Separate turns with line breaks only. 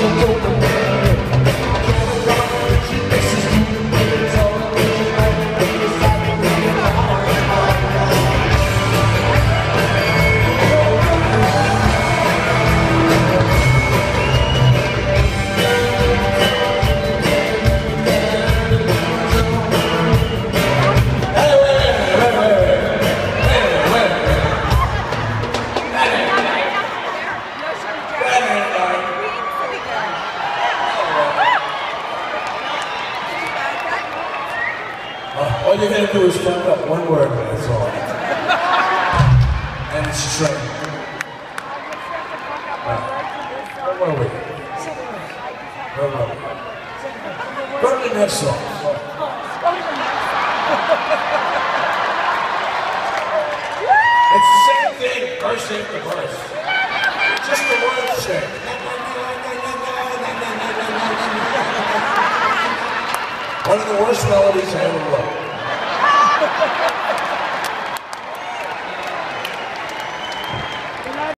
All you're gonna do is fuck up one word, that's all. And it's straight. Where were we? Go to the next song. It's the same thing, verse after verse. Just the words change. One of the worst melodies I ever wrote.